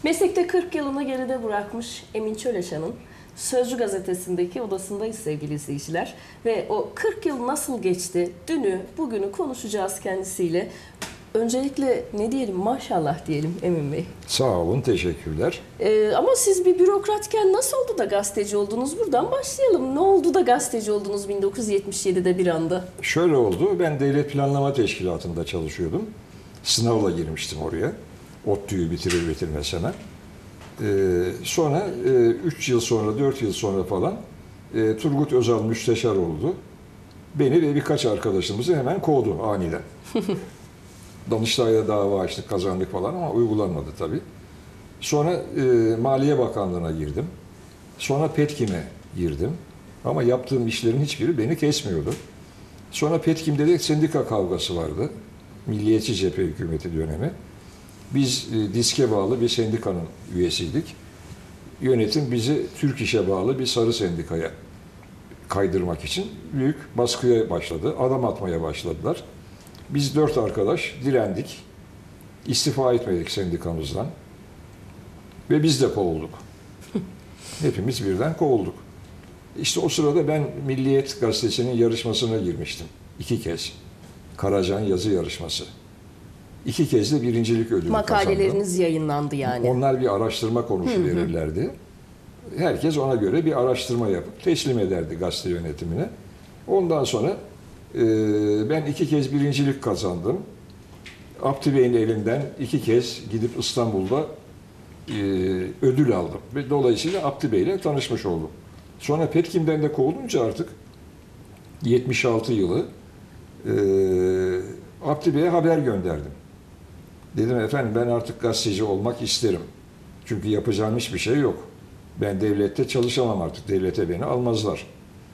Meslekte 40 yılını geride bırakmış Emin Çöleşan'ın Sözcü gazetesindeki odasındayız sevgili izleyiciler. Ve o 40 yıl nasıl geçti, dünü, bugünü konuşacağız kendisiyle. Öncelikle ne diyelim, maşallah diyelim Emin Bey. Sağ olun, teşekkürler. Ama siz bir bürokratken nasıl oldu da gazeteci oldunuz? Buradan başlayalım. Ne oldu da gazeteci oldunuz 1977'de bir anda? Şöyle oldu, ben Devlet Planlama Teşkilatı'nda çalışıyordum. Sınavla girmiştim oraya. ODTÜ'yü bitirir bitirmez hemen. Sonra 3 yıl sonra, 4 yıl sonra falan Turgut Özal müsteşar oldu. Beni ve birkaç arkadaşımızı hemen kovdu aniden. Danıştay'da dava açtık, kazandık falan ama uygulanmadı tabii. Sonra Maliye Bakanlığı'na girdim. Sonra Petkim'e girdim. Ama yaptığım işlerin hiçbiri beni kesmiyordu. Sonra Petkim'de de sendika kavgası vardı. Milliyetçi Cephe hükümeti dönemi. Biz DİSK'e bağlı bir sendikanın üyesiydik. Yönetim bizi Türk İş'e bağlı bir sarı sendikaya kaydırmak için büyük baskıya başladı. Adam atmaya başladılar. Biz 4 arkadaş direndik. İstifa etmedik sendikamızdan. Ve biz de kovulduk. Hepimiz birden kovulduk. İşte o sırada ben Milliyet Gazetesi'nin yarışmasına girmiştim. 2 kez. Karacan yazı yarışması. 2 kez de birincilik ödülü kazandım. Makaleleriniz yayınlandı yani. Onlar bir araştırma konusu verirlerdi. Herkes ona göre bir araştırma yapıp teslim ederdi gazete yönetimine. Ondan sonra ben 2 kez birincilik kazandım. Abdi Bey'in elinden 2 kez gidip İstanbul'da ödül aldım. Ve dolayısıyla Abdi Bey'le tanışmış oldum. Sonra Petkim'den de kovulunca artık 76 yılı Abdi Bey'e haber gönderdim. Dedim efendim ben artık gazeteci olmak isterim. Çünkü yapacağım hiçbir şey yok. Ben devlette çalışamam artık. Devlete beni almazlar.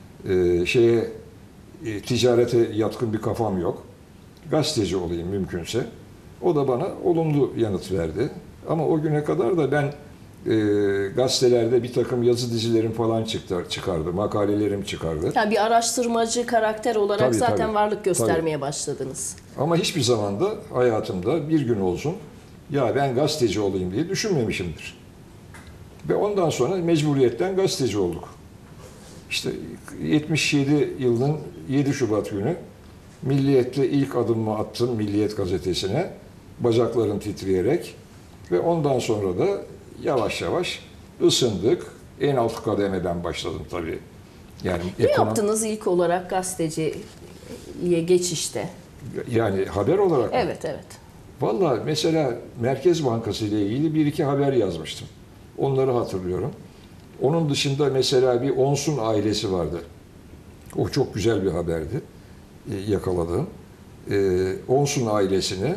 Ticarete yatkın bir kafam yok. Gazeteci olayım mümkünse. O da bana olumlu yanıt verdi. Ama o güne kadar da ben gazetelerde bir takım yazı dizilerim falan çıkardı. Makalelerim çıkardı. Yani bir araştırmacı karakter olarak Tabii, zaten tabii. varlık göstermeye başladınız. Ama hiçbir zaman da hayatımda bir gün olsun ya ben gazeteci olayım diye düşünmemişimdir. Ve ondan sonra mecburiyetten gazeteci olduk. İşte 77 yılının 7 Şubat günü Milliyet'te ilk adımımı attım Milliyet gazetesine. Bacaklarım titreyerek ve ondan sonra da yavaş yavaş ısındık. En alt kademeden başladım tabii. Yani Ne yaptınız ilk olarak gazeteciliğe geçişte? Yani haber olarak mı? Evet, evet. Vallahi mesela Merkez Bankası ile ilgili bir iki haber yazmıştım. Onları hatırlıyorum. Onun dışında mesela bir Onsun ailesi vardı. O çok güzel bir haberdi. Yakaladığım. Onsun ailesine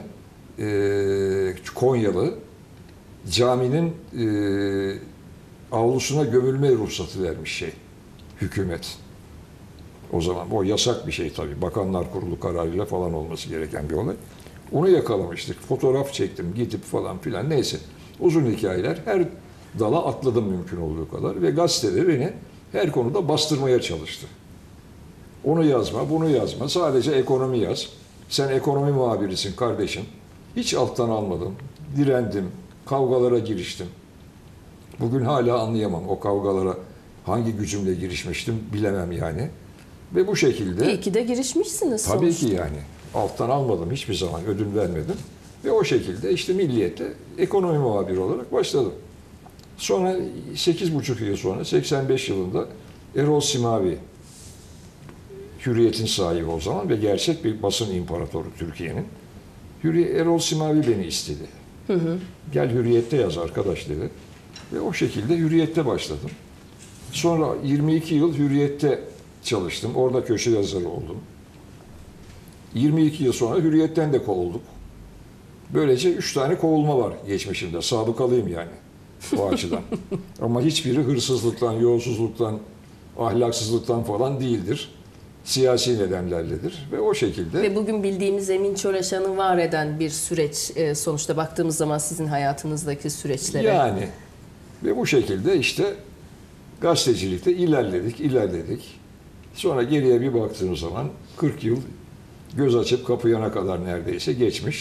Konyalı caminin avlusuna gömülme ruhsatı vermiş hükümet. O zaman o yasak bir şey tabii. Bakanlar Kurulu kararıyla falan olması gereken bir olay. Onu yakalamıştık. Fotoğraf çektim gidip falan filan neyse. Uzun hikayeler. Her dala atladım mümkün olduğu kadar ve gazetede beni her konuda bastırmaya çalıştı. Onu yazma, bunu yazma. Sadece ekonomi yaz. Sen ekonomi muhabirisin kardeşim. Hiç alttan almadım. Direndim. Kavgalara giriştim. Bugün hala anlayamam o kavgalara hangi gücümle girişmiştim bilemem yani. Ve bu şekilde... İyi ki de girişmişsiniz tabii sonuçta. ki yani. Alttan almadım. Hiçbir zaman ödül vermedim. Ve o şekilde işte Milliyet'te ekonomi muhabiri olarak başladım. Sonra 8,5 yıl sonra 85 yılında Erol Simavi Hürriyet'in sahibi o zaman ve gerçek bir basın imparatoru Türkiye'nin. Erol Simavi beni istedi. Gel Hürriyet'te yaz arkadaş dedi. Ve o şekilde Hürriyet'te başladım. Sonra 22 yıl Hürriyet'te çalıştım. Orada köşe yazarı oldum. 22 yıl sonra Hürriyet'ten de kovulduk. Böylece 3 tane kovulma var geçmişimde. Sabıkalıyım yani o açıdan. Ama hiçbiri hırsızlıktan, yolsuzluktan, ahlaksızlıktan falan değildir. Siyasi nedenlerledir ve o şekilde... Ve bugün bildiğimiz Emin Çöleşan'ı var eden bir süreç sonuçta baktığımız zaman sizin hayatınızdaki süreçlere. Yani ve bu şekilde işte gazetecilikte ilerledik. Sonra geriye bir baktığımız zaman 40 yıl göz açıp kapayana kadar neredeyse geçmiş.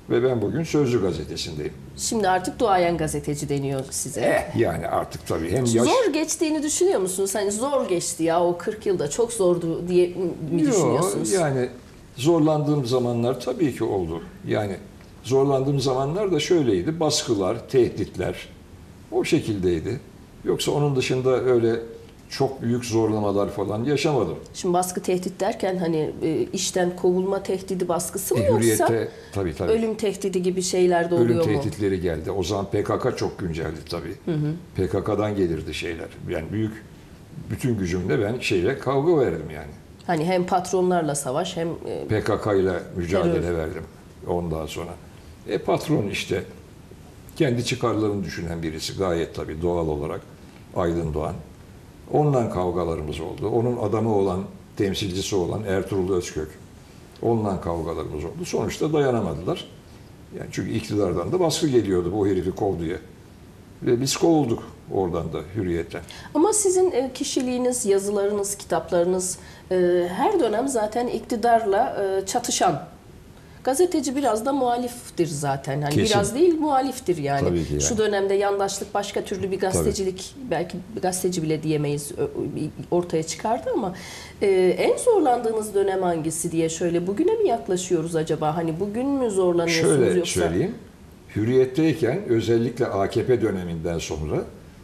ve ben bugün Sözcü gazetesindeyim. Şimdi artık duayen gazeteci deniyor size. Yani artık tabii hem yaş... Zor geçtiğini düşünüyor musunuz? Hani zor geçti ya o 40 yılda çok zordu diye mi Yok, düşünüyorsunuz? yani zorlandığım zamanlar tabii ki oldu. Yani zorlandığım zamanlar da şöyleydi. Baskılar, tehditler o şekildeydi. Yoksa onun dışında öyle çok büyük zorlamalar falan yaşamadım. Şimdi baskı tehdit derken hani işten kovulma tehdidi baskısı mı yoksa Hürriyette tabii. ölüm tehdidi gibi şeyler de oluyor Ölüm mu? tehditleri geldi. O zaman PKK çok günceldi tabii. PKK'dan gelirdi şeyler. Yani bütün gücümle ben kavga verdim yani. Hani hem patronlarla savaş hem PKK ile mücadele terör. verdim ondan sonra. Patron işte kendi çıkarlarını düşünen birisi gayet tabii doğal olarak Aydın Doğan. Onunla kavgalarımız oldu. Onun adamı olan, temsilcisi olan Ertuğrul Özkök. Onunla kavgalarımız oldu. Sonuçta dayanamadılar. Yani çünkü iktidardan da baskı geliyordu bu herifi kov diye. Ve biz kovulduk oradan da Hürriyet'ten. Ama sizin kişiliğiniz, yazılarınız, kitaplarınız her dönem zaten iktidarla çatışan. Gazeteci biraz da muhaliftir zaten. Hani Kesin. biraz değil muhaliftir yani. Tabii ki yani. Şu dönemde yandaşlık başka türlü bir gazetecilik belki bir gazeteci bile diyemeyiz ortaya çıkardı ama en zorlandığınız dönem hangisi diye şöyle bugüne mi yaklaşıyoruz acaba? Hani bugün mü zorlanıyorsunuz Şöyle yoksa? söyleyeyim. Hürriyet'teyken özellikle AKP döneminden sonra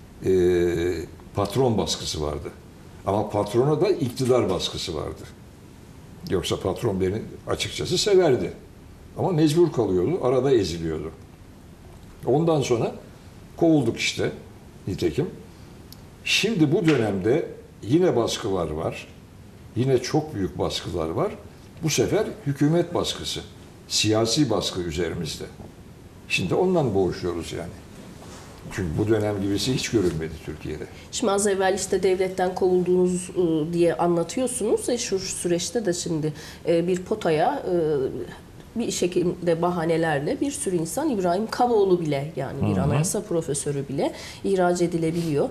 patron baskısı vardı. Ama patrona da iktidar baskısı vardı. Yoksa patron beni açıkçası severdi. Ama mecbur kalıyordu, arada eziliyordu. Ondan sonra kovulduk işte nitekim. Şimdi bu dönemde yine baskılar var. Yine çok büyük baskılar var. Bu sefer hükümet baskısı, siyasi baskı üzerimizde. Şimdi ondan boğuşuyoruz yani. Çünkü bu dönem gibisi hiç görülmedi Türkiye'de. Şimdi az evvel işte devletten kovulduğunuz diye anlatıyorsunuz. Şu süreçte de şimdi bir potaya bir şekilde bahanelerle bir sürü insan İbrahim Kavoğlu bile yani bir anayasa profesörü bile ihraç edilebiliyor.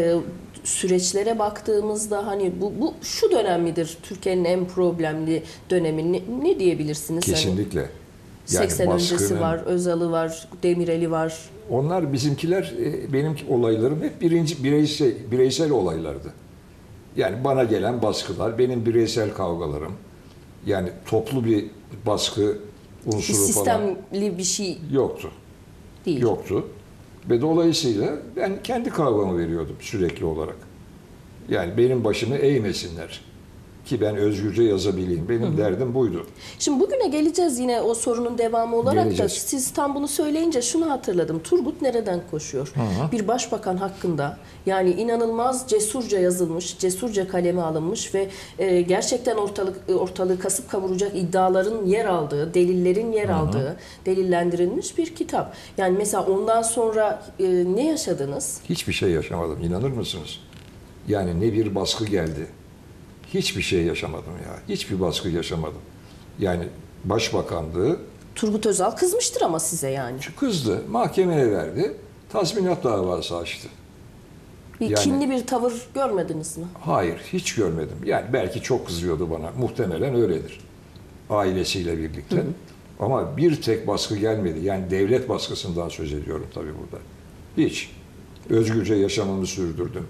Süreçlere baktığımızda hani bu şu dönem midir Türkiye'nin en problemli dönemi ne diyebilirsiniz? Kesinlikle. Hani Yani 80 öncesi baskının- var, Özal'ı var, Demirel'i var. Onlar bizimkiler, benim olaylarım hep bireysel olaylardı. Yani bana gelen baskılar, benim bireysel kavgalarım. Yani toplu bir baskı Bir unsuru falan sistemli bir şey yoktu. değil. Yoktu. Ve dolayısıyla ben kendi kavgamı veriyordum sürekli olarak. Yani benim başımı eğmesinler ki ben özgürce yazabileyim. Benim derdim buydu. Şimdi bugüne geleceğiz yine o sorunun devamı olarak Geleceğiz. da siz tam bunu söyleyince şunu hatırladım. Turgut nereden koşuyor? Bir başbakan hakkında yani inanılmaz cesurca yazılmış, cesurca kaleme alınmış ve gerçekten ortalığı kasıp kavuracak iddiaların yer aldığı, delillerin yer aldığı, delillendirilmiş bir kitap. Yani mesela ondan sonra ne yaşadınız? Hiçbir şey yaşamadım. İnanır mısınız? Yani ne bir baskı geldi. Hiçbir şey yaşamadım ya. Hiçbir baskı yaşamadım. Yani başbakanlığı Turgut Özal kızmıştır ama size yani. kızdı, mahkemeye verdi, tazminat davası açtı. Bir Yani- kinli bir tavır görmediniz mi? Hayır, hiç görmedim. Yani belki çok kızıyordu bana. Muhtemelen öyledir. Ailesiyle birlikte. Ama bir tek baskı gelmedi. Yani devlet baskısından söz ediyorum tabii burada. Hiç. Özgürce yaşamımı sürdürdüm.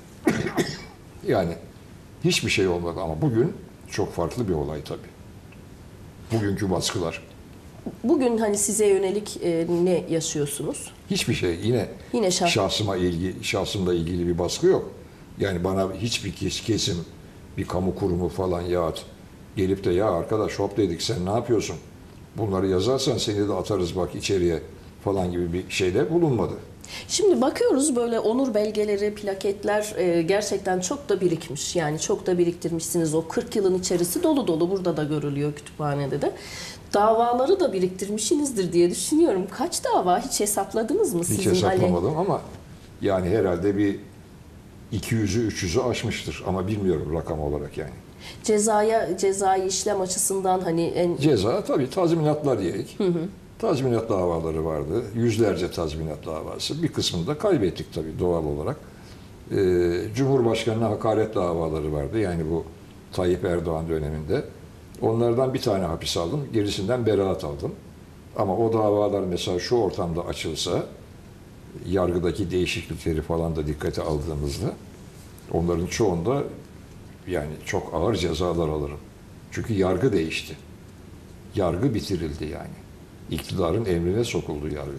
Yani hiçbir şey olmadı ama bugün çok farklı bir olay tabii. Bugünkü baskılar. Bugün hani size yönelik ne yaşıyorsunuz? Hiçbir şey yine şahsımla ilgili bir baskı yok. Yani bana hiçbir kesim, bir kamu kurumu falan yahut gelip de ya arkadaş hop dedik sen ne yapıyorsun? Bunları yazarsan seni de atarız bak içeriye falan gibi bir şeyde bulunmadı. Şimdi bakıyoruz böyle onur belgeleri, plaketler gerçekten çok da birikmiş. Yani çok da biriktirmişsiniz. O 40 yılın içerisi dolu dolu burada da görülüyor kütüphanede de. Davaları da biriktirmişsinizdir diye düşünüyorum. Kaç dava hiç hesapladınız mı Hiç sizin hesaplamadım ama yani herhalde bir 200'ü 300'ü aşmıştır ama bilmiyorum rakam olarak yani. Cezai işlem açısından hani en Ceza tabii tazminatlar yedik. Tazminat davaları vardı. Yüzlerce tazminat davası. Bir kısmını da kaybettik tabii doğal olarak. Cumhurbaşkanına hakaret davaları vardı. Yani bu Tayyip Erdoğan döneminde. Onlardan bir tane hapis aldım. Gerisinden beraat aldım. Ama o davalar mesela şu ortamda açılsa, yargıdaki değişiklikleri falan da dikkate aldığımızda, onların çoğunda yani çok ağır cezalar alırım. Çünkü yargı değişti. Yargı bitirildi yani. İktidarın emrine sokuldu yargı.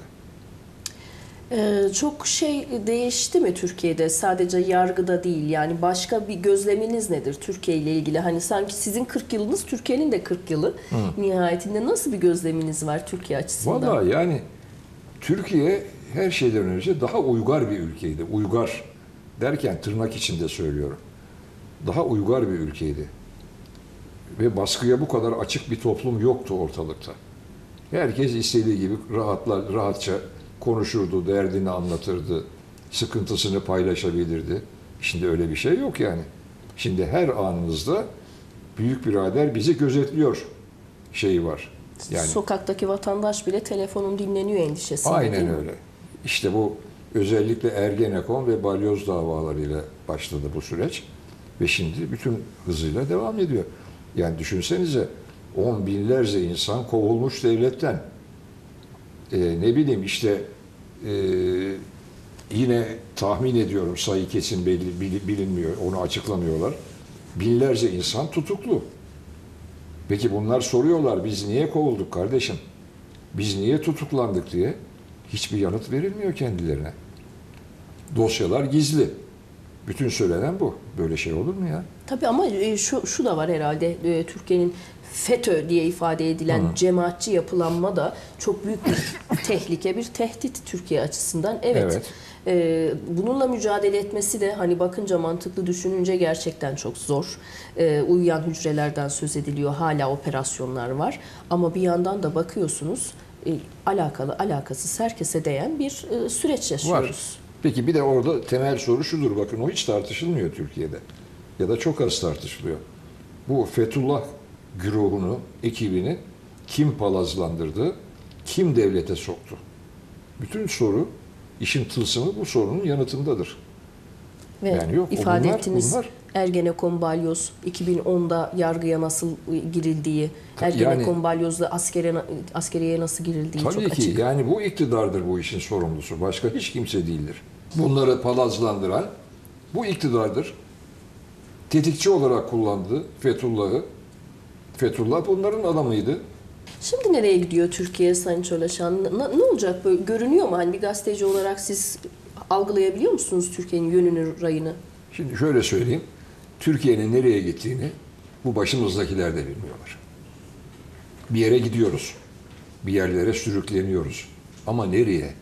Çok şey değişti mi Türkiye'de? Sadece yargıda değil. Yani başka bir gözleminiz nedir Türkiye ile ilgili? Hani sanki sizin 40 yılınız Türkiye'nin de 40 yılı. Nihayetinde nasıl bir gözleminiz var Türkiye açısından? Vallahi yani Türkiye her şeyden önce daha uygar bir ülkeydi. Uygar derken tırnak içinde söylüyorum. Daha uygar bir ülkeydi. Ve baskıya bu kadar açık bir toplum yoktu ortalıkta. Herkes istediği gibi rahatça konuşurdu, derdini anlatırdı, sıkıntısını paylaşabilirdi. Şimdi öyle bir şey yok yani. Şimdi her anımızda büyük birader bizi gözetliyor şeyi var. Yani Sokaktaki vatandaş bile telefonun dinleniyor endişesinde, değil aynen mi? öyle. İşte bu özellikle Ergenekon ve balyoz davalarıyla başladı bu süreç. Ve şimdi bütün hızıyla devam ediyor. Yani düşünsenize 10 binlerce insan kovulmuş devletten. Ne bileyim işte yine tahmin ediyorum sayı kesin bilinmiyor, onu açıklamıyorlar. Binlerce insan tutuklu. Peki bunlar soruyorlar biz niye kovulduk kardeşim? Biz niye tutuklandık diye hiçbir yanıt verilmiyor kendilerine. Dosyalar gizli. Bütün söylenen bu. Böyle şey olur mu ya? Tabii ama şu da var herhalde, Türkiye'nin FETÖ diye ifade edilen cemaatçi yapılanma da çok büyük bir tehlike, bir tehdit Türkiye açısından. Evet. Bununla mücadele etmesi de hani bakınca mantıklı düşününce gerçekten çok zor. Uyuyan hücrelerden söz ediliyor, hala operasyonlar var. Ama bir yandan da bakıyorsunuz alakalı alakasız herkese değen bir süreç yaşıyoruz. Var. Peki bir de orada temel soru şudur, bakın o hiç tartışılmıyor Türkiye'de. Ya da çok az tartışılıyor. Bu Fethullah güruhunu, ekibini kim palazlandırdı, kim devlete soktu? Bütün soru, işin tılsımı bu sorunun yanıtındadır. Ve yani yok, ifade bunlar, ettiniz Ergenekon balyoz 2010'da yargıya nasıl girildiği, Ergenekon balyozla askeriyeye nasıl girildiği çok tabii ki açık. yani bu iktidardır bu işin sorumlusu. Başka hiç kimse değildir. Bunları palazlandıran bu iktidardır. Tetikçi olarak kullandı Fethullah'ı. Fethullah bunların adamıydı. Şimdi nereye gidiyor Türkiye Sayın Çolaşan? Ne olacak böyle? Görünüyor mu? Hani bir gazeteci olarak siz algılayabiliyor musunuz Türkiye'nin yönünü, rayını? Şimdi şöyle söyleyeyim. Türkiye'nin nereye gittiğini bu başımızdakiler de bilmiyorlar. Bir yere gidiyoruz. Bir yerlere sürükleniyoruz. Ama nereye?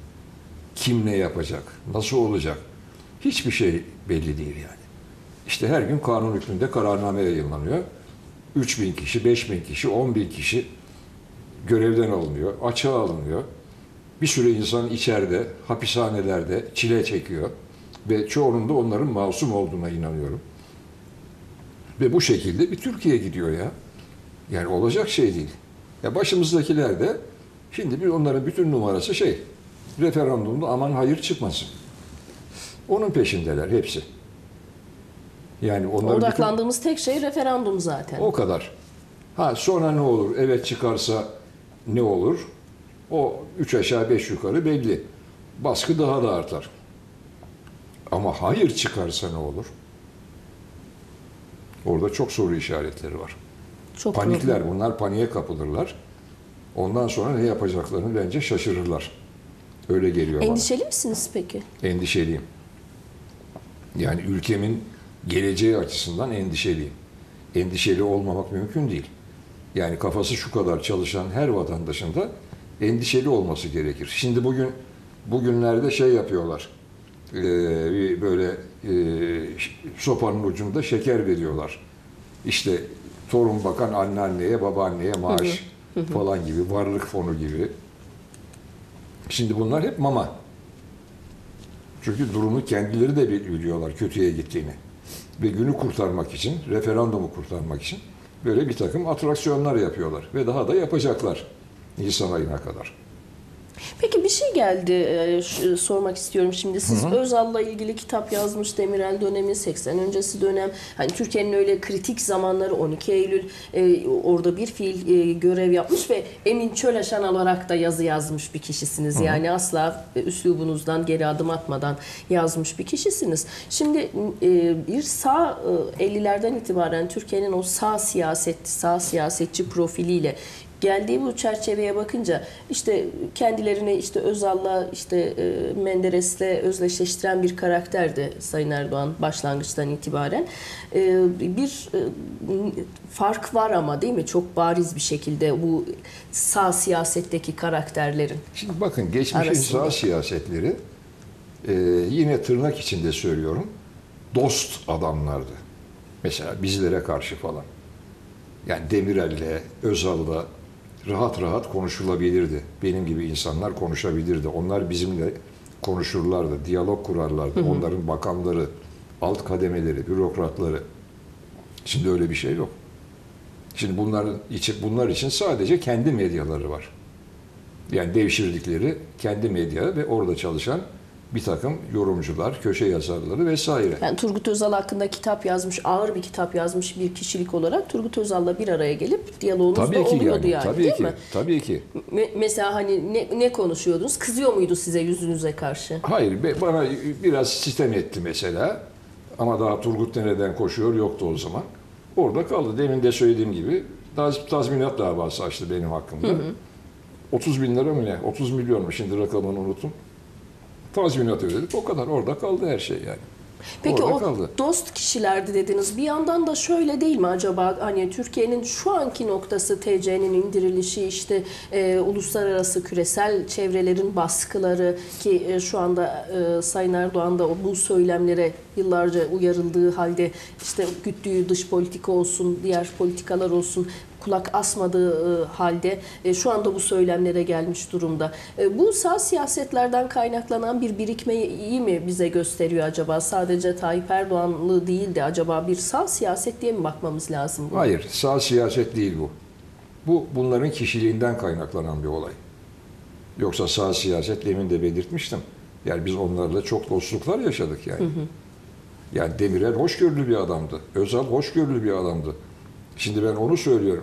Kim ne yapacak? Nasıl olacak? Hiçbir şey belli değil yani. İşte her gün kanun hükmünde kararname yayınlanıyor. 3.000 kişi, 5.000 kişi, 10.000 kişi görevden alınıyor, açığa alınıyor. Bir sürü insan içeride, hapishanelerde çile çekiyor. Ve çoğunun da onların masum olduğuna inanıyorum. Ve bu şekilde bir Türkiye gidiyor ya. Yani olacak şey değil. Ya başımızdakiler de şimdi bir onların bütün numarası referandumda aman hayır çıkmasın. Onun peşindeler hepsi. Yani onların Odaklandığımız tek şey referandum zaten. o kadar. Ha sonra ne olur? Evet çıkarsa ne olur? O 3 aşağı 5 yukarı belli. Baskı daha da artar. Ama hayır çıkarsa ne olur? Orada çok soru işaretleri var. Çok Panikler, problem. bunlar paniğe kapılırlar. Ondan sonra ne yapacaklarını bence şaşırırlar. Öyle geliyor bana. Endişeli misiniz peki? Endişeliyim. Yani ülkemin geleceği açısından endişeliyim. Endişeli olmamak mümkün değil. Yani kafası şu kadar çalışan her vatandaşın da endişeli olması gerekir. Şimdi bugünlerde yapıyorlar. Bir böyle sopanın ucunda şeker veriyorlar. İşte torun bakan anneanneye, babaanneye maaş falan gibi, varlık fonu gibi. Şimdi bunlar hep mama. Çünkü durumu kendileri de biliyorlar kötüye gittiğini. Ve günü kurtarmak için, referandumu kurtarmak için böyle bir takım atraksiyonlar yapıyorlar. Ve daha da yapacaklar Nisan ayına kadar. Peki bir şey geldi, sormak istiyorum şimdi. Siz Özal'la ilgili kitap yazmış, Demirel dönemi, 80 öncesi dönem. Hani Türkiye'nin öyle kritik zamanları, 12 Eylül, orada bir fiil görev yapmış ve Emin Çöleşan olarak da yazı yazmış bir kişisiniz. Yani asla üslubunuzdan geri adım atmadan yazmış bir kişisiniz. Şimdi bir sağ 50'lerden itibaren Türkiye'nin o sağ siyasetçi profiliyle geldiği bu çerçeveye bakınca işte kendilerini işte Özal'la işte Menderes'le özdeşleştiren bir karakterdi Sayın Erdoğan başlangıçtan itibaren. Bir fark var ama değil mi? Çok bariz bir şekilde bu sağ siyasetteki karakterlerin. Şimdi bakın geçmişin arasında. sağ siyasetleri yine tırnak içinde söylüyorum dost adamlardı. Mesela bizlere karşı falan. Yani Demirel'le, Özal'la rahat rahat konuşulabilirdi. Benim gibi insanlar konuşabilirdi. Onlar bizimle konuşurlardı, diyalog kurarlardı. Onların bakanları, alt kademeleri, bürokratları. Şimdi öyle bir şey yok. Şimdi bunlar için sadece kendi medyaları var. Yani devşirdikleri kendi medya ve orada çalışan bir takım yorumcular, köşe yazarları vesaire. Yani Turgut Özal hakkında kitap yazmış, ağır bir kitap yazmış bir kişilik olarak Turgut Özal'la bir araya gelip diyaloğunuz da oluyordu yani, tabii değil ki, mi? tabii ki. Mesela hani ne konuşuyordunuz? Kızıyor muydu size yüzünüze karşı? Hayır, bana biraz sitem etti mesela. Ama daha Turgut nereden koşuyor yoktu o zaman. Orada kaldı. Demin de söylediğim gibi tazminat davası açtı benim hakkımda. 30 bin lira mı ne? 30 milyon mu? Şimdi rakamını unuttum. Tazminat ödedik. O kadar. Orada kaldı her şey yani. Peki Orada o kaldı. dost kişilerdi dediniz. Bir yandan da şöyle değil mi acaba? Hani Türkiye'nin şu anki noktası TC'nin indirilişi, işte uluslararası küresel çevrelerin baskıları ki şu anda Sayın Erdoğan da bu söylemlere yıllarca uyarıldığı halde işte güttüğü dış politika olsun, diğer politikalar olsun kulak asmadığı halde şu anda bu söylemlere gelmiş durumda. Bu sağ siyasetlerden kaynaklanan bir birikmeyi mi bize gösteriyor acaba? Sadece Tayyip Erdoğanlı değil de acaba bir sağ siyaset diye mi bakmamız lazım? Buna? Hayır, sağ siyaset değil bu. Bunların kişiliğinden kaynaklanan bir olay. Yoksa sağ siyaset demin de belirtmiştim. Yani biz onlarla çok dostluklar yaşadık yani. Yani Demirel hoşgörülü bir adamdı. Özal hoşgörülü bir adamdı. Şimdi ben onu söylüyorum.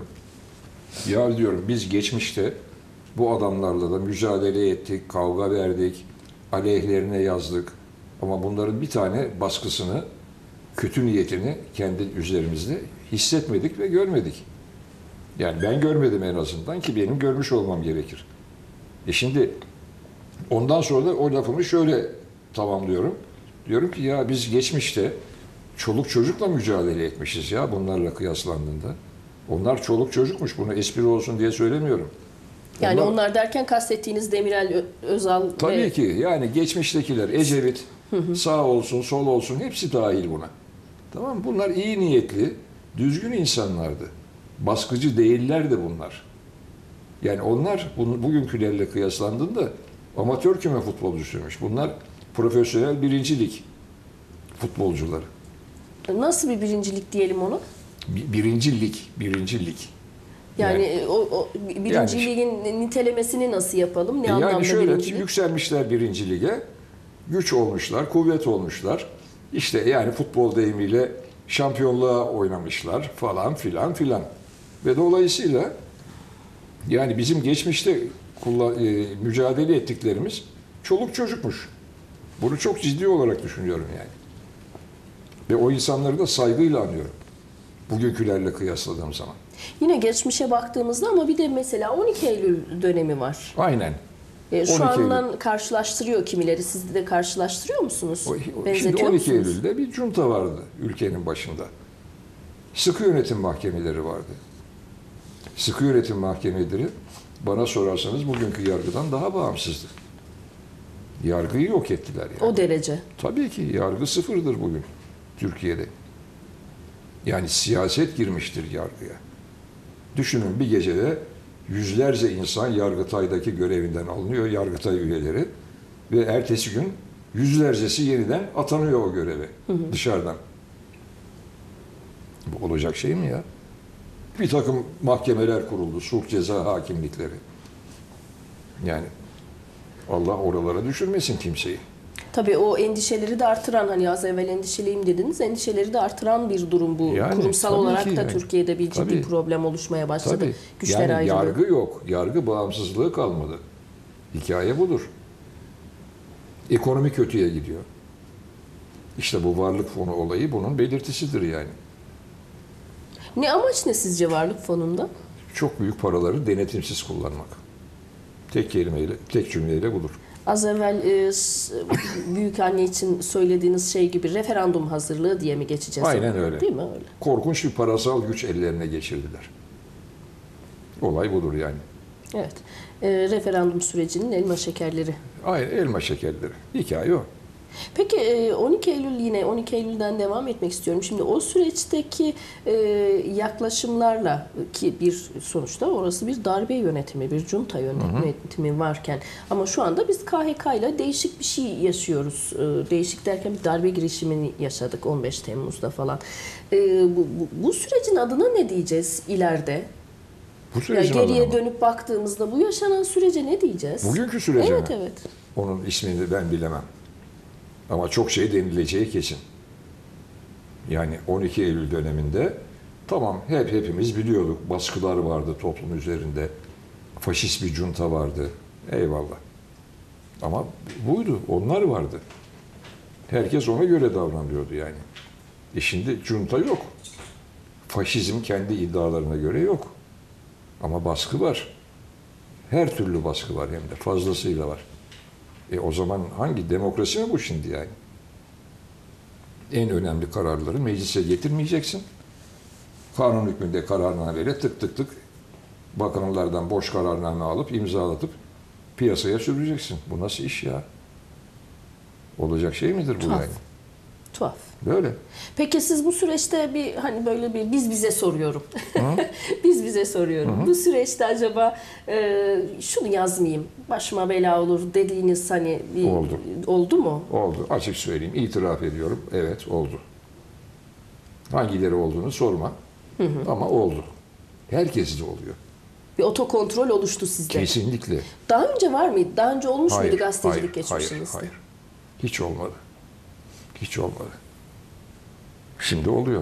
Ya diyorum biz geçmişte bu adamlarla da mücadele ettik, kavga verdik, aleyhlerine yazdık. Ama bunların bir tane baskısını, kötü niyetini kendi üzerimizde hissetmedik ve görmedik. Yani ben görmedim en azından ki benim görmüş olmam gerekir. Şimdi ondan sonra da o lafımı şöyle tamamlıyorum. Diyorum ki ya biz geçmişte çoluk çocukla mücadele etmişiz ya bunlarla kıyaslandığında. Onlar çoluk çocukmuş. Bunu espri olsun diye söylemiyorum. Yani onlar derken kastettiğiniz Demirel, Özal tabii ve... ki yani geçmiştekiler Ecevit, sağ olsun, sol olsun hepsi dahil buna. Tamam mı? Bunlar iyi niyetli, düzgün insanlardı. Baskıcı değillerdi bunlar. Yani onlar bugünkülerle kıyaslandığında amatör küme futbolcusuymuş. Bunlar profesyonel birinci lig futbolcuları. Nasıl bir birincilik diyelim onu? Birinci lig. Yani o birinci Yani- ligin nitelemesini nasıl yapalım? Ne anlamda Yani şöyle birincilik? yükselmişler birinci lige, güç olmuşlar, kuvvet olmuşlar. İşte yani futbol deyimiyle şampiyonluğa oynamışlar falan filan filan. Ve dolayısıyla yani bizim geçmişte mücadele ettiklerimiz çoluk çocukmuş. Bunu çok ciddi olarak düşünüyorum yani. Ve o insanları da saygıyla anıyorum. Bugünkülerle kıyasladığım zaman. Yine geçmişe baktığımızda ama bir de mesela 12 Eylül dönemi var. Aynen. Şu 12 andan karşılaştırıyor kimileri. Siz de karşılaştırıyor musunuz? Şimdi Benzetiyor 12 musunuz? Eylül'de bir junta vardı ülkenin başında. Sıkı yönetim mahkemeleri vardı. Sıkı yönetim mahkemeleri bana sorarsanız bugünkü yargıdan daha bağımsızdı. Yargıyı yok ettiler yani. O derece. Tabii ki yargı sıfırdır bugün Türkiye'de. Yani siyaset girmiştir yargıya. Düşünün bir gecede yüzlerce insan Yargıtay'daki görevinden alınıyor, Yargıtay üyeleri. Ve ertesi gün yüzlercesi yeniden atanıyor o göreve dışarıdan. Bu olacak şey mi ya? Bir takım mahkemeler kuruldu, sulh ceza hakimlikleri. Yani Allah oralara düşürmesin kimseyi. Tabii o endişeleri de artıran, hani az evvel endişeliyim dediniz, endişeleri de artıran bir durum bu. Yani, Kurumsal tabii olarak ki da yani. Türkiye'de bir ciddi Tabii. problem oluşmaya başladı. Tabii. Güçler Yani ayrılığı. yargı yok. Yargı bağımsızlığı kalmadı. Hikaye budur. Ekonomi kötüye gidiyor. İşte bu varlık fonu olayı bunun belirtisidir yani. Ne amaç ne sizce varlık fonunda? Çok büyük paraları denetimsiz kullanmak. Tek kelimeyle, tek cümleyle budur. Az evvel büyük anne için söylediğiniz şey gibi referandum hazırlığı diye mi geçeceğiz? Aynen öyle. Değil mi öyle? Korkunç bir parasal güç ellerine geçirdiler. Olay budur yani. Evet. Referandum sürecinin elma şekerleri. Aynen elma şekerleri. Hikaye o. Peki 12 Eylül, yine 12 Eylül'den devam etmek istiyorum. Şimdi o süreçteki yaklaşımlarla, ki bir sonuçta orası bir darbe yönetimi, bir junta yönetimi varken, ama şu anda biz KHK ile değişik bir şey yaşıyoruz. Değişik derken bir darbe girişimini yaşadık 15 Temmuz'da falan. Bu sürecin adına ne diyeceğiz ileride? Bu Ya sürecin geriye adına mı? dönüp baktığımızda bu yaşanan sürece ne diyeceğiz? Bugünkü sürece Evet, mi? evet. Onun ismini ben bilemem. Ama çok şey denileceği kesin. Yani 12 Eylül döneminde tamam hepimiz biliyorduk. Baskılar vardı toplum üzerinde. Faşist bir junta vardı. Eyvallah. Ama buydu. Onlar vardı. Herkes ona göre davranıyordu yani. Şimdi junta yok. Faşizm kendi iddialarına göre yok. Ama baskı var. Her türlü baskı var hem de fazlasıyla var. O zaman hangi demokrasi mi bu şimdi yani? En önemli kararları meclise getirmeyeceksin. Kanun hükmünde kararnameyle tık tık tık bakanlardan boş kararname alıp imzalatıp piyasaya süreceksin. Bu nasıl iş ya? Olacak şey midir bu Tuhaf. yani? Tuhaf. Böyle. Peki siz bu süreçte bir, hani böyle bir biz bize soruyorum. Biz bize soruyorum. Bu süreçte acaba şunu yazmayayım, başıma bela olur dediğiniz hani bir oldu mu? Oldu. Açık söyleyeyim. İtiraf ediyorum. Evet oldu. Hangileri olduğunu sorma. Ama oldu. Herkes de oluyor. Bir otokontrol oluştu sizde. Kesinlikle. Daha önce var mıydı? Daha önce olmuş Hayır, muydu gazetecilik hayır, geçmişinizde? hayır. Hiç olmadı. Hiç olmadı. Şimdi oluyor.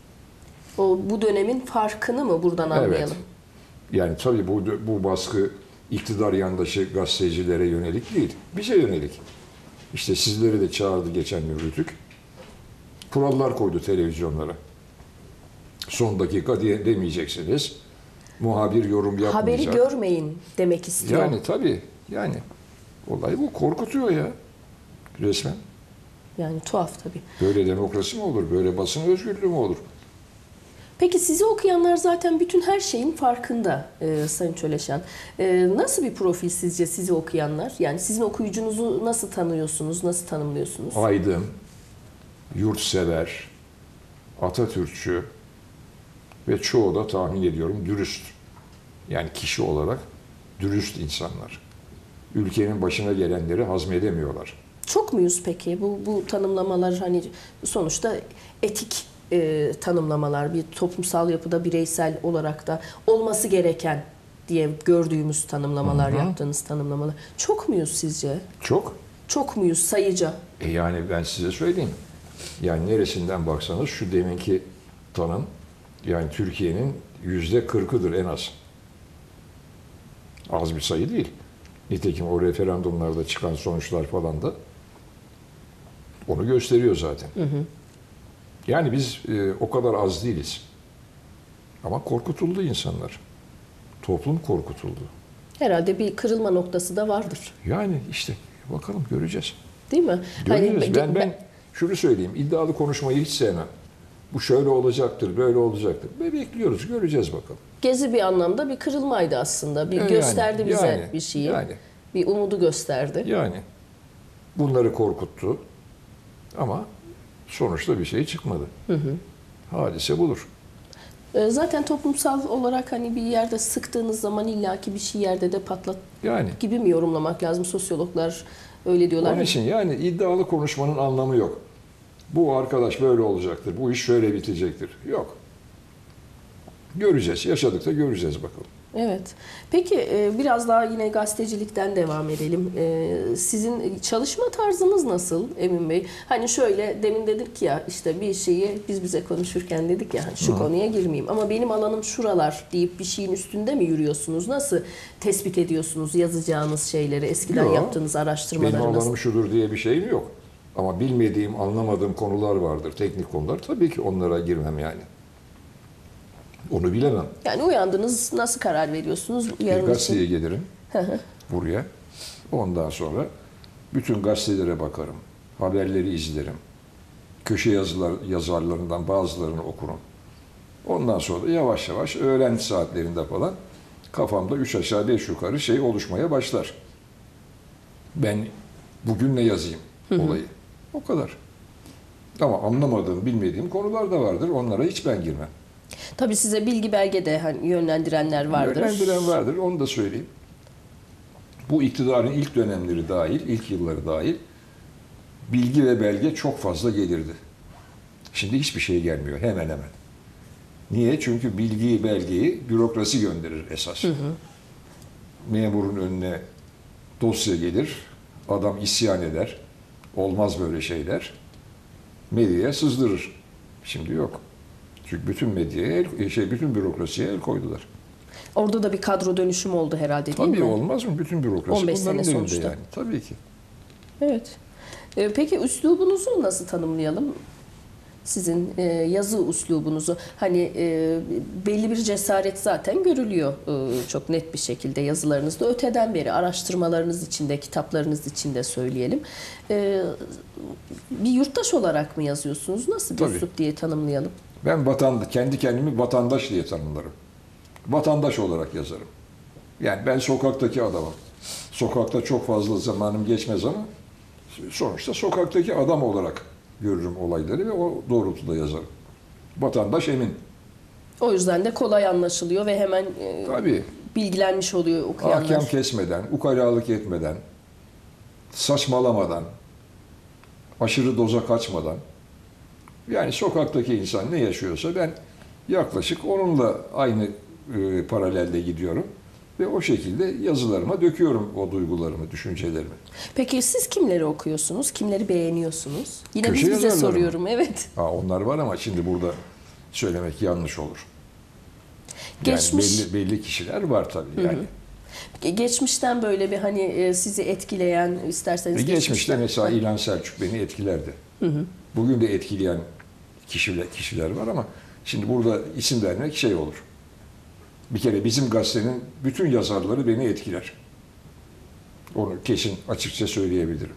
Bu dönemin farkını mı buradan Evet. anlayalım? Yani tabii bu baskı iktidar yandaşı gazetecilere yönelik değil. Bize yönelik. İşte sizleri de çağırdı geçen gün Rütük. Kurallar koydu televizyonlara. Son dakika diye demeyeceksiniz. Muhabir yorum yapmayacak. Haberi görmeyin demek istiyor. Yani tabii. Yani olay bu. Korkutuyor ya. Resmen. Yani tuhaf tabii. Böyle demokrasi mi olur? Böyle basın özgürlüğü mü olur? Peki sizi okuyanlar zaten bütün her şeyin farkında Sayın Çöleşen. Nasıl bir profil sizce sizi okuyanlar? Yani sizin okuyucunuzu nasıl tanıyorsunuz, nasıl tanımlıyorsunuz? Aydın, yurtsever, Atatürkçü ve çoğu da tahmin ediyorum dürüst. Yani kişi olarak dürüst insanlar. Ülkenin başına gelenleri hazmedemiyorlar. Çok muyuz peki? Bu tanımlamalar hani sonuçta etik tanımlamalar, bir toplumsal yapıda bireysel olarak da olması gereken diye gördüğümüz tanımlamalar, yaptığınız tanımlamalar. Çok muyuz sizce? Çok. Çok muyuz sayıca? Yani ben size söyleyeyim. Yani neresinden baksanız şu deminki tanım, yani Türkiye'nin %40'ıdır en az. Az bir sayı değil. Nitekim o referandumlarda çıkan sonuçlar falan da onu gösteriyor zaten. Yani biz o kadar az değiliz. Ama korkutuldu insanlar. Toplum korkutuldu. Herhalde bir kırılma noktası da vardır. Yani işte bakalım göreceğiz. Değil mi? Göreceğiz. Ben şunu söyleyeyim. İddialı konuşmayı hiç sevmem. Bu şöyle olacaktır, böyle olacaktır. Ve bekliyoruz, göreceğiz bakalım. Gezi bir anlamda bir kırılmaydı aslında. Bir gösterdi bize bir şeyi. Bir umudu gösterdi. Yani bunları korkuttu. Ama sonuçta bir şey çıkmadı. Hadise budur. Zaten toplumsal olarak hani bir yerde sıktığınız zaman illaki bir şey yerde de patlat gibi mi yorumlamak lazım? Sosyologlar öyle diyorlar. Onun için yani iddialı konuşmanın anlamı yok. Bu arkadaş böyle olacaktır, bu iş şöyle bitecektir. Yok. Göreceğiz, yaşadıkça göreceğiz bakalım. Evet. Peki biraz daha yine gazetecilikten devam edelim. Sizin çalışma tarzınız nasıl Emin Bey? Hani şöyle demin dedik ya işte bir şeyi biz bize konuşurken dedik ya şu konuya girmeyeyim ama benim alanım şuralar deyip bir şeyin üstünde mi yürüyorsunuz? Nasıl tespit ediyorsunuz yazacağınız şeyleri, eskiden Yok. yaptığınız araştırmaları Benim nasıl? alanım şudur diye bir şeyim yok. Ama bilmediğim, anlamadığım konular vardır, teknik konular. Tabii ki onlara girmem yani. Onu bilemem. Yani uyandınız nasıl karar veriyorsunuz Bir yarın gazeteye için? gelirim buraya. Ondan sonra bütün gazetelere bakarım. Haberleri izlerim. Köşe yazarlarından bazılarını okurum. Ondan sonra da yavaş yavaş öğlen saatlerinde falan kafamda 3 aşağı 5 yukarı şey oluşmaya başlar. Ben bugün ne yazayım olayı. O kadar. Ama anlamadığım, bilmediğim konular da vardır. Onlara hiç ben girmem. Tabii size bilgi belgede hani yönlendirenler vardır. Yönlendiren vardır, onu da söyleyeyim. Bu iktidarın ilk dönemleri dahil, ilk yılları dahil bilgi ve belge çok fazla gelirdi. Şimdi hiçbir şey gelmiyor hemen hemen. Niye? Çünkü bilgiyi, belgeyi bürokrasi gönderir esas. Memurun önüne dosya gelir, adam isyan eder. Olmaz böyle şeyler. Medyaya sızdırır. Şimdi yok. Çünkü bütün medyaya, bütün bürokrasiye el koydular. Orada da bir kadro dönüşümü oldu herhalde değil Tabii mi? olmaz mı? Bütün bürokrasi 15 bunların sene elinde sonuçta. yani. Tabii ki. Evet. Peki üslubunuzu nasıl tanımlayalım? Sizin yazı üslubunuzu. Hani belli bir cesaret zaten görülüyor çok net bir şekilde yazılarınızda. Öteden beri araştırmalarınız içinde, kitaplarınız içinde söyleyelim. Bir yurttaş olarak mı yazıyorsunuz? Nasıl bir Tabii. üslup diye tanımlayalım? Ben kendi kendimi vatandaş diye tanımlarım. Vatandaş olarak yazarım. Yani ben sokaktaki adamım. Sokakta çok fazla zamanım geçmez ama sonuçta sokaktaki adam olarak görürüm olayları ve o doğrultuda yazarım. Vatandaş Emin. O yüzden de kolay anlaşılıyor ve hemen Tabii. bilgilenmiş oluyor okuyanlar. Ahkam kesmeden, ukalalık etmeden, saçmalamadan, aşırı doza kaçmadan, yani sokaktaki insan ne yaşıyorsa ben yaklaşık onunla aynı paralelde gidiyorum ve o şekilde yazılarıma döküyorum o duygularımı, düşüncelerimi. Peki siz kimleri okuyorsunuz? Kimleri beğeniyorsunuz? Yine Köşe bize yazarları mı? soruyorum. Evet. Onlar var ama şimdi burada söylemek yanlış olur. Geçmiş. Yani belli kişiler var tabii yani. Geçmişten böyle bir hani sizi etkileyen isterseniz Geçmişte mesela İlhan Selçuk beni etkilerdi. Bugün de etkileyen kişiler var ama şimdi burada isim vermek şey olur. Bir kere bizim gazetenin bütün yazarları beni etkiler. Onu kesin açıkça söyleyebilirim.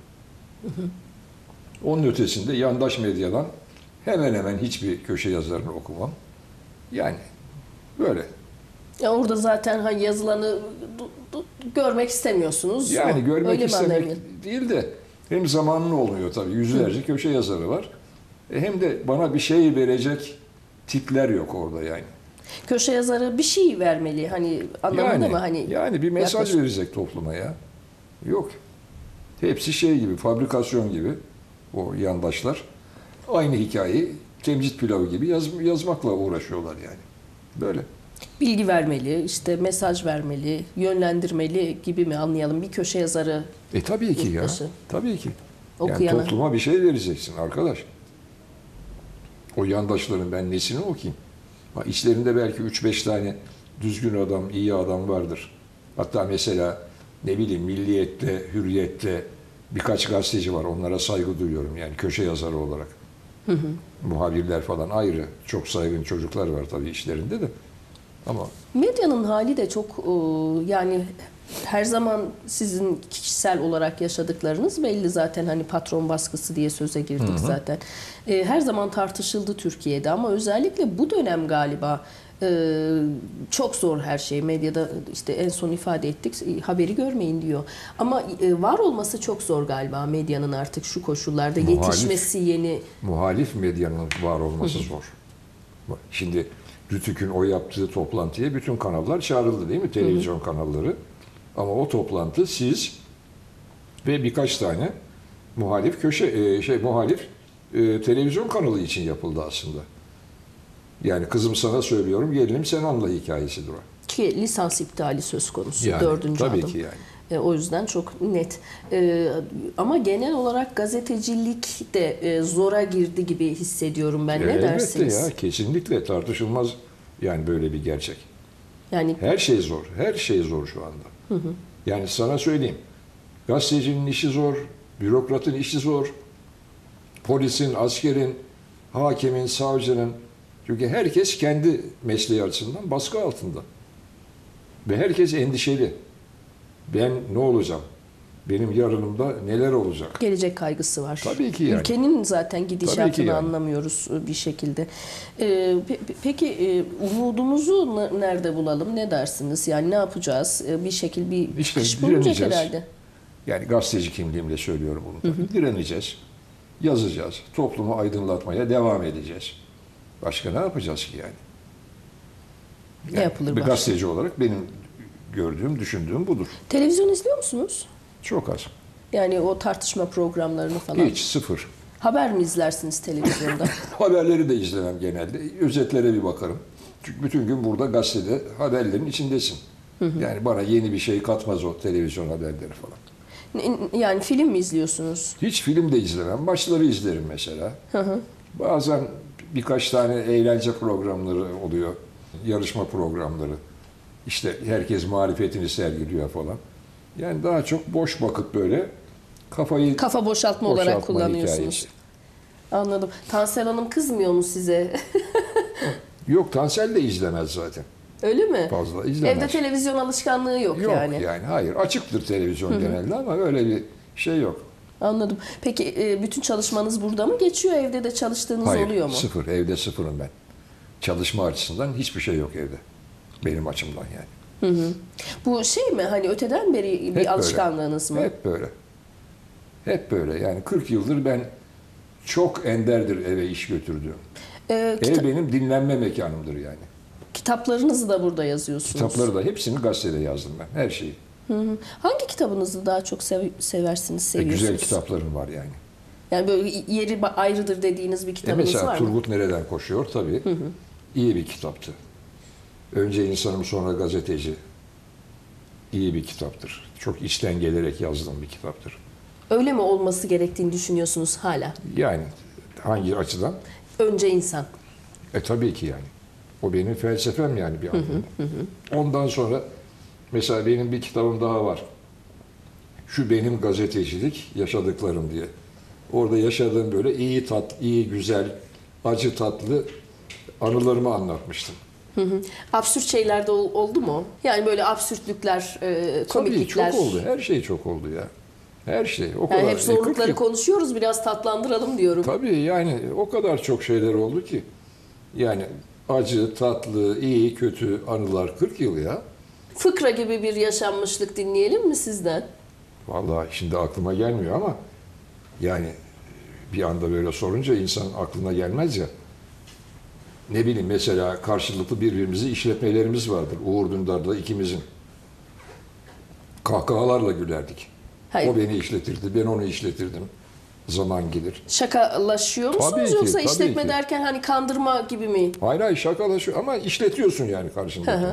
Onun ötesinde yandaş medyadan hemen hemen hiçbir köşe yazarını okumam. Yani böyle. Ya orada zaten hani yazılanı görmek istemiyorsunuz. Yani görmek Öyle mi istemek anlayayım? değil de hem zamanın olmuyor tabii. Yüzlerce köşe yazarı var. Hem de bana bir şey verecek tipler yok orada yani. Köşe yazarı bir şey vermeli hani anlamında mı hani yani bir mesaj yaklaşık- verecek topluma ya. Yok. Hepsi şey gibi, fabrikasyon gibi o yandaşlar. Aynı hikayeyi temcit pilavı gibi yazmakla uğraşıyorlar yani. Böyle. bilgi vermeli, işte mesaj vermeli, yönlendirmeli gibi mi anlayalım bir köşe yazarı Tabii ki ya. yurttaşı, Tabii ki. Yani okuyana? topluma bir şey vereceksin arkadaş. O yandaşların ben nesini okuyayım? İçlerinde belki 3-5 tane düzgün adam, iyi adam vardır. Hatta mesela ne bileyim Milliyet'te, Hürriyet'te birkaç gazeteci var. Onlara saygı duyuyorum yani köşe yazarı olarak. Muhabirler falan ayrı. Çok saygın çocuklar var tabii işlerinde de. Ama Medyanın hali de çok yani her zaman sizin kişisel olarak yaşadıklarınız belli zaten hani patron baskısı diye söze girdik zaten. Her zaman tartışıldı Türkiye'de ama özellikle bu dönem galiba çok zor her şey. Medyada işte en son ifade ettik haberi görmeyin diyor. Ama var olması çok zor galiba medyanın artık şu koşullarda yetişmesi yeni. muhalif medyanın var olması zor. Şimdi Rütük'ün o yaptığı toplantıya bütün kanallar çağrıldı değil mi? Televizyon kanalları. Ama o toplantı siz ve birkaç tane muhalif televizyon kanalı için yapıldı aslında. Yani kızım sana söylüyorum, gelinim sen anla hikayesidir o. Ki lisans iptali söz konusu Yani, dördüncü tabii adım. ki yani. O yüzden çok net. Ama genel olarak gazetecilik de zora girdi gibi hissediyorum ben. Ne Elbette dersiniz? ya, kesinlikle tartışılmaz yani böyle bir gerçek. Yani Her şey zor, her şey zor şu anda. Yani sana söyleyeyim, gazetecinin işi zor, bürokratın işi zor, polisin, askerin, hakimin, savcının. Çünkü herkes kendi mesleği açısından baskı altında. Ve herkes endişeli. Ben ne olacağım? Benim yarınımda neler olacak? gelecek kaygısı var. Tabii ki yani. Ülkenin zaten Tabii gidişatını ki yani. anlamıyoruz bir şekilde. Peki umudumuzu nerede bulalım? Ne dersiniz? Yani ne yapacağız? Bir şekilde bir İşte iş bulunacak direneceğiz. herhalde. Yani gazeteci kimliğimle söylüyorum bunu. Tabii. Direneceğiz, yazacağız, toplumu aydınlatmaya devam edeceğiz. Başka ne yapacağız ki yani? Ne yapılır Bir başka? gazeteci olarak benim gördüğüm, düşündüğüm budur. Televizyon izliyor musunuz? Çok az. Yani o tartışma programlarını falan. Hiç, sıfır. Haber mi izlersiniz televizyonda? Haberleri de izlemem genelde. Özetlere bir bakarım. Çünkü bütün gün burada gazetede haberlerin içindesin. Yani bana yeni bir şey katmaz o televizyon haberleri falan. Yani film mi izliyorsunuz? Hiç film de izlemem. Maçları izlerim mesela. Bazen birkaç tane eğlence programları oluyor. Yarışma programları. İşte herkes marifetini sergiliyor falan. Yani daha çok boş vakit böyle kafayı Kafa boşaltma olarak boşaltma kullanıyorsunuz. hikayesi. Anladım. Tansel Hanım kızmıyor mu size? Yok, Tansel de izlemez zaten. Öyle mi? Fazla izlemez. Evde televizyon alışkanlığı yok, Yok yani. yani hayır. Açıktır televizyon genelde ama öyle bir şey yok. Anladım. Peki bütün çalışmanız burada mı geçiyor? Evde de çalıştığınız Hayır, oluyor mu? sıfır. Evde sıfırım ben. Çalışma açısından hiçbir şey yok evde. Benim açımdan yani. Bu şey mi, hani öteden beri bir Hep alışkanlığınız böyle. mı? Hep böyle. Hep böyle. Yani 40 yıldır ben çok enderdir eve iş götürdüğüm. Ev benim dinlenme mekanımdır yani. Kitaplarınızı da burada yazıyorsunuz. Kitapları da hepsini gazetede yazdım ben. Her şeyi. Hangi kitabınızı daha çok seversiniz, seviyorsunuz? Güzel kitaplarım var yani. Yani böyle yeri ayrıdır dediğiniz bir kitabınız Mesela var mı? Turgut Nereden Koşuyor tabii. İyi bir kitaptı. Önce insanım sonra gazeteci. İyi bir kitaptır. Çok içten gelerek yazdığım bir kitaptır. Öyle mi olması gerektiğini düşünüyorsunuz hala? Yani hangi açıdan? Önce insan. Tabii ki yani. O benim felsefem yani bir anlamda. Ondan sonra mesela benim bir kitabım daha var. Şu benim gazetecilik yaşadıklarım diye. Orada yaşadığım böyle iyi güzel, acı tatlı anılarımı anlatmıştım. Absürt şeyler de oldu mu? Yani böyle absürtlükler, Tabii komiklikler. çok oldu. Her şey çok oldu ya. Her şey. O Yani kadar. hep zorlukları 40 yıl. konuşuyoruz, biraz tatlandıralım diyorum. Tabii yani o kadar çok şeyler oldu ki. Yani acı, tatlı, iyi, kötü anılar 40 yıl ya. Fıkra gibi bir yaşanmışlık dinleyelim mi sizden? Vallahi şimdi aklıma gelmiyor ama yani bir anda böyle sorunca insan aklına gelmez ya. Ne bileyim mesela karşılıklı birbirimizi işletmelerimiz vardır. Uğur Dündar'da ikimizin. Kahkahalarla gülerdik. Hayır. O beni işletirdi, ben onu işletirdim. Zaman gelir. Şakalaşıyor musunuz Tabii ki, yoksa tabii işletme ki. derken hani kandırma gibi mi? Hayır şakalaşıyor ama işletiyorsun yani karşındakini.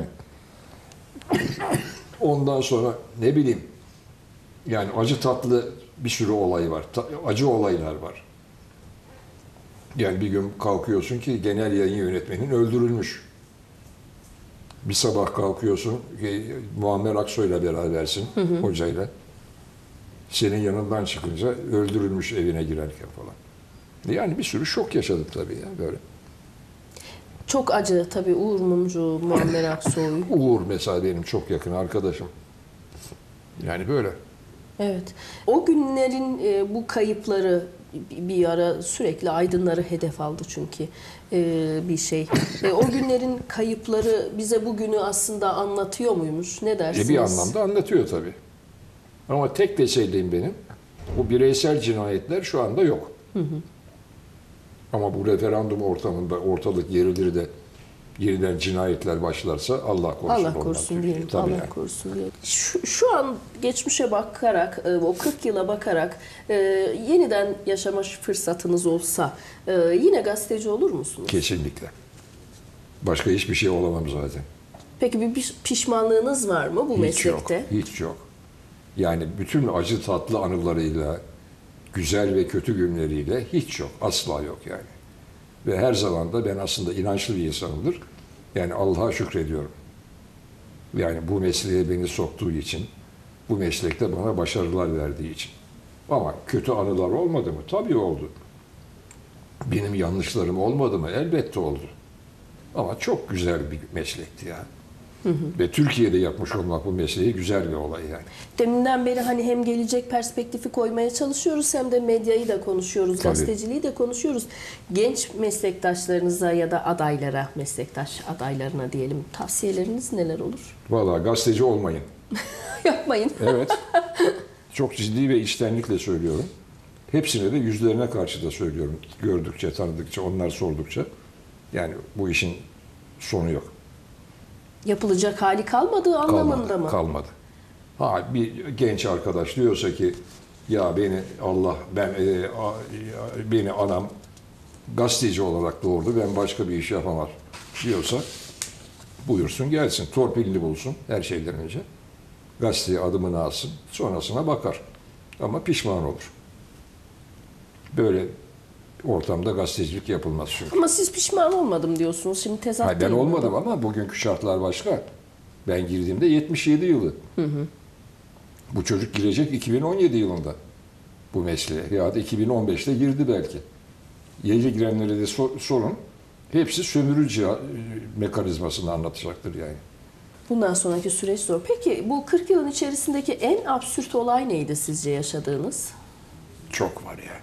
Ondan sonra ne bileyim yani acı tatlı bir sürü olay var. Acı olaylar var. Yani bir gün kalkıyorsun ki genel yayın yönetmenin öldürülmüş. Bir sabah kalkıyorsun, Muammer Aksoy'la berabersin, hocayla. Senin yanından çıkınca öldürülmüş evine girerken falan. Yani bir sürü şok yaşadık tabii ya böyle. Çok acı tabii, Uğur Mumcu, Muammer Aksoy. Uğur mesela benim çok yakın arkadaşım. Yani böyle. Evet. O günlerin bu kayıpları bir ara sürekli aydınları hedef aldı çünkü bir şey. O günlerin kayıpları bize bugünü aslında anlatıyor muymuş? Ne dersiniz? Bir anlamda anlatıyor tabii. Ama tek tesellim benim, bu bireysel cinayetler şu anda yok. Ama bu referandum ortamında ortalık gerilir de yeniden cinayetler başlarsa Allah korusun. Allah ondan korusun Türkiye. diyelim. Tabii Allah yani. korusun diyelim. Şu an geçmişe bakarak, o 40 yıla bakarak yeniden yaşama fırsatınız olsa yine gazeteci olur musunuz? Kesinlikle. Başka hiçbir şey olamam zaten. Peki bir pişmanlığınız var mı bu Hiç meslekte? yok, hiç yok. Yani bütün acı tatlı anılarıyla, güzel ve kötü günleriyle hiç yok, asla yok yani. Ve her zaman da ben aslında inançlı bir insanımdır. Yani Allah'a şükrediyorum. Yani bu mesleğe beni soktuğu için, bu meslekte bana başarılar verdiği için. Ama kötü anılar olmadı mı? Tabii oldu. Benim yanlışlarım olmadı mı? Elbette oldu. Ama çok güzel bir meslekti ya. Ve Türkiye'de yapmış olmak bu mesleği güzel bir olay yani. Deminden beri hani hem gelecek perspektifi koymaya çalışıyoruz hem de medyayı da konuşuyoruz, Tabii. gazeteciliği de konuşuyoruz. Genç meslektaşlarınıza ya da adaylara, meslektaş adaylarına diyelim tavsiyeleriniz neler olur? Vallahi gazeteci olmayın. Yapmayın. Evet. Çok ciddi ve içtenlikle söylüyorum. Hepsine de yüzlerine karşı da söylüyorum. Gördükçe, tanıdıkça, onlar sordukça. Yani bu işin sonu yok. Yapılacak hali kalmadığı anlamında Kalmadı, mı? kalmadı. Ha bir genç arkadaş diyorsa ki ya beni Allah beni anam gazeteci olarak doğurdu, ben başka bir iş yapamam diyorsa buyursun gelsin, torpilini bulsun her şeyden önce. Gazeteye adımını alsın, sonrasına bakar. Ama pişman olur. Böyle ortamda gazetecilik yapılmaz çünkü. Ama siz pişman olmadım diyorsunuz. Şimdi tezat Hayır, ben değil mi? olmadım ama bugünkü şartlar başka. Ben girdiğimde 77 yılı. Bu çocuk girecek 2017 yılında bu mesleğe. Ya da 2015'te girdi belki. Yeni girenlere de sorun. Hepsi sömürü mekanizmasını anlatacaktır yani. Bundan sonraki süreç zor. Peki bu 40 yılın içerisindeki en absürt olay neydi sizce yaşadığınız? Çok var ya.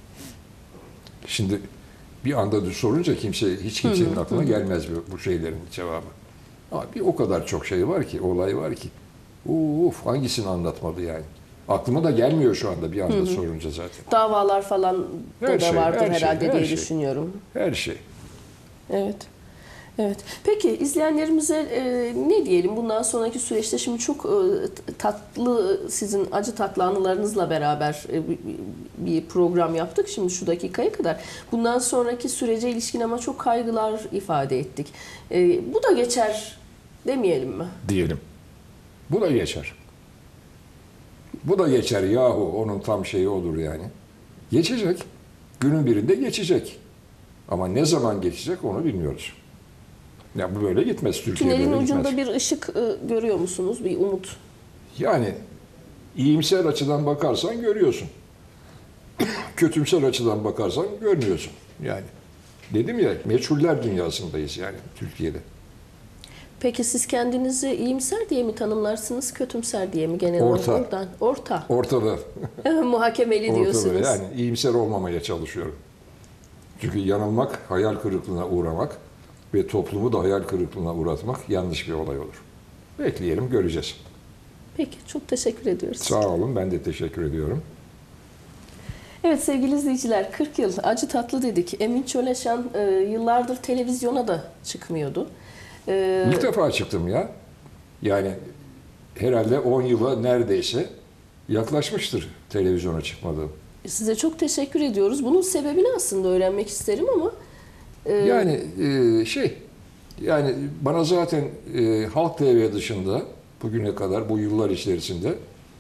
Şimdi bir anda sorunca hiç kimsenin aklına gelmez bu şeylerin cevabı. Ama bir o kadar çok şey var ki, olay var ki. Uf, hangisini anlatmadı yani. Aklıma da gelmiyor şu anda bir anda sorunca zaten. Davalar falan Her da şey, vardır her şey, herhalde her diye şey. düşünüyorum. Her şey. Evet. Evet. Peki izleyenlerimize ne diyelim bundan sonraki süreçte şimdi çok tatlı sizin acı tatlı anılarınızla beraber bir program yaptık şimdi şu dakikaya kadar. Bundan sonraki sürece ilişkin ama çok kaygılar ifade ettik. Bu da geçer demeyelim mi? Diyelim. Bu da geçer. Bu da geçer yahu, onun tam şeyi olur yani. Geçecek. Günün birinde geçecek. Ama ne zaman geçecek onu bilmiyoruz. Ya bu böyle gitmez, Türkiye Tünelin böyle ucunda gitmez. bir ışık görüyor musunuz? Bir umut. Yani iyimser açıdan bakarsan görüyorsun. Kötümser açıdan bakarsan görmüyorsun. Yani dedim ya, meçhuller dünyasındayız yani Türkiye'de. Peki siz kendinizi iyimser diye mi tanımlarsınız, kötümser diye mi genel olarak? Orta. Oradan. Orta. Ortada. Muhakemeli diyorsunuz. Ortada yani iyimser olmamaya çalışıyorum. Çünkü yanılmak, hayal kırıklığına uğramak ve toplumu da hayal kırıklığına uğratmak yanlış bir olay olur. Bekleyelim, göreceğiz. Peki, çok teşekkür ediyoruz. Sağ olun, ben de teşekkür ediyorum. Evet sevgili izleyiciler, 40 yıl acı tatlı dedik. Emin Çöleşan yıllardır televizyona da çıkmıyordu. İlk defa çıktım ya. Yani herhalde 10 yıla neredeyse yaklaşmıştır televizyona çıkmadığım. Size çok teşekkür ediyoruz. Bunun sebebini aslında öğrenmek isterim ama... Yani yani bana zaten Halk TV dışında bugüne kadar bu yıllar içerisinde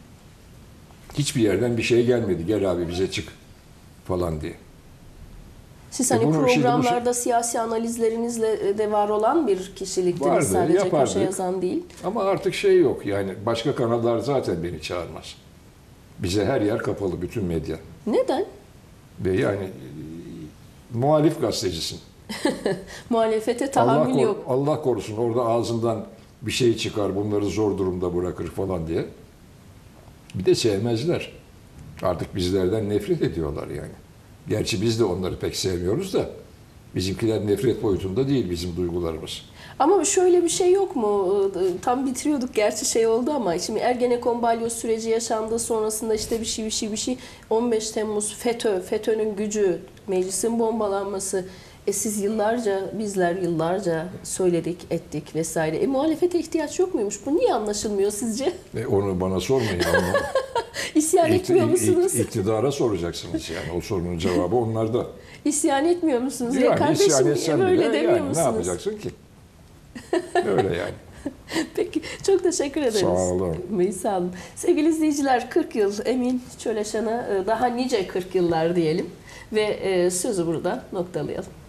hiçbir yerden bir şey gelmedi. Gel abi bize çık falan diye. Siz hani bunu şimdi programlarda siyasi analizlerinizle de var olan bir kişiliktiniz. Vardı, Sadece yapardık. köşe yazan değil. Ama artık şey yok yani, başka kanallar zaten beni çağırmaz. Bize her yer kapalı, bütün medya. Neden? Ve yani muhalif gazetecisin. Muhalefete tahammül yok. Allah korusun orada ağzından bir şey çıkar, bunları zor durumda bırakır falan diye. Bir de sevmezler. Artık bizlerden nefret ediyorlar yani. Gerçi biz de onları pek sevmiyoruz da bizimkiler nefret boyutunda değil bizim duygularımız. Ama şöyle bir şey yok mu? Tam bitiriyorduk gerçi şey oldu ama şimdi Ergenekon balyoz süreci yaşandı. Sonrasında işte bir şey. 15 Temmuz FETÖ'nün gücü, meclisin bombalanması. Siz bizler yıllarca söyledik, ettik vesaire. Muhalefete ihtiyaç yok muymuş? Bu niye anlaşılmıyor sizce? Onu bana sormayın. İsyan etmiyor musunuz? İktidara soracaksınız yani. O sorunun cevabı onlarda. İsyan etmiyor musunuz? Yani Kardeşim isyan etsen böyle bile demiyor yani musunuz? ne yapacaksın ki? Öyle yani. Peki, çok teşekkür ederiz. Sağ olun. Sağ olun. Sevgili izleyiciler, 40 yıl Emin Çöleşan'a daha nice 40 yıllar diyelim ve sözü burada noktalayalım.